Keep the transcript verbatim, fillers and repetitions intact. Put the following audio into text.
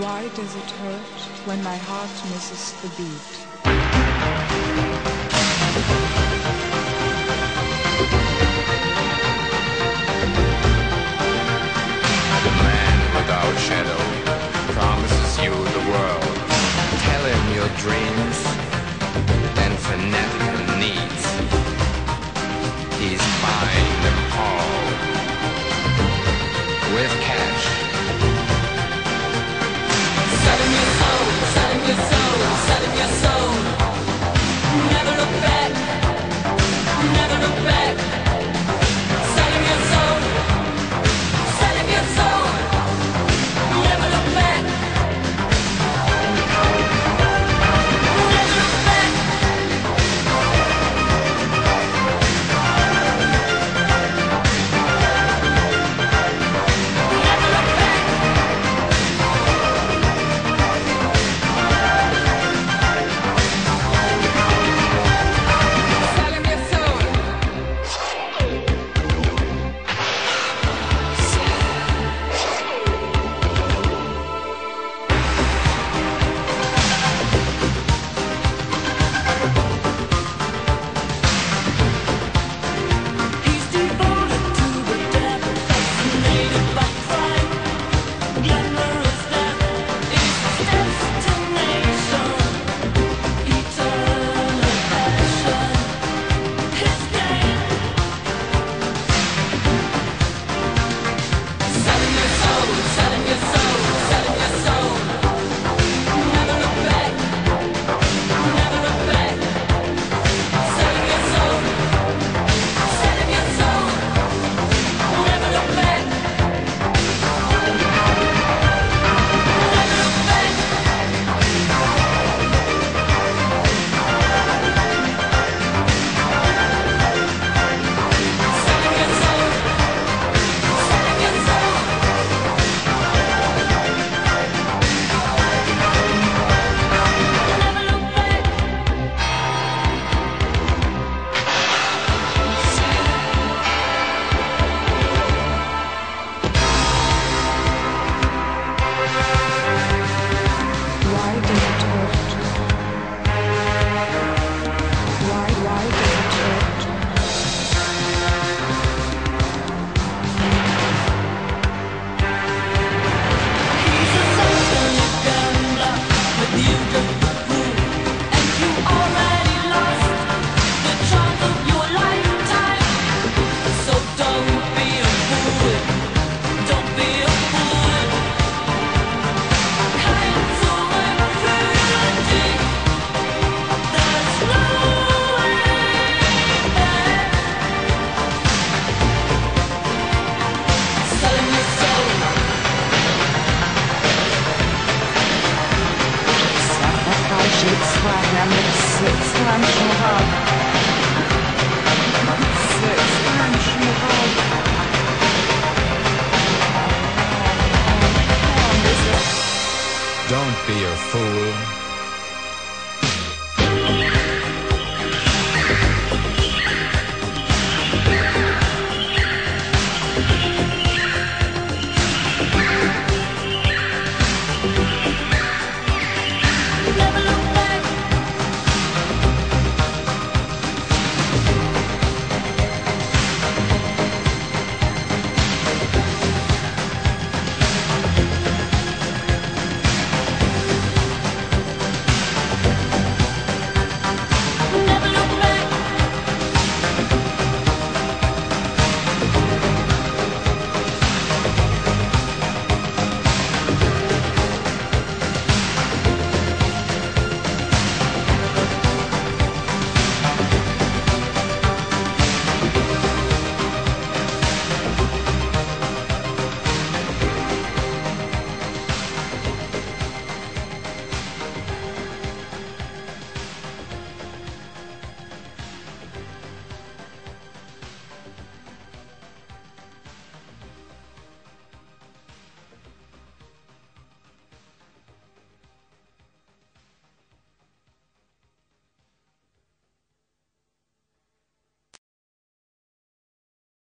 Why does it hurt when my heart misses the beat? The man without shadow promises you the world. Tell him your dreams and fanatical needs. He's buying them all with cash. Selling your soul, selling your soul, selling your soul. Never look back, never look back. Selling your soul, selling your soul. Never look back, never look back. Never look back. Selling your soul. He's devoted to the devil, fascinated by crime. Glamorous death is his destination. Eternal passion, his game. Selling your soul, selling your soul, selling your soul. Never look back, never look back. Selling your soul, selling your soul. Never look back, never look back. Selling your soul, selling your soul. Never look back. Why does it hurt? Why, why does it hurt? He's a social gambler with beautiful food, and you already lost the chance of your lifetime. So don't be a fool, don't be a fool. Kein Zurück für dich, there's no way back. Selling your soul. Sacrifice swagger mit six Menschen Raum. Six Menschen Raum. Don't be a fool.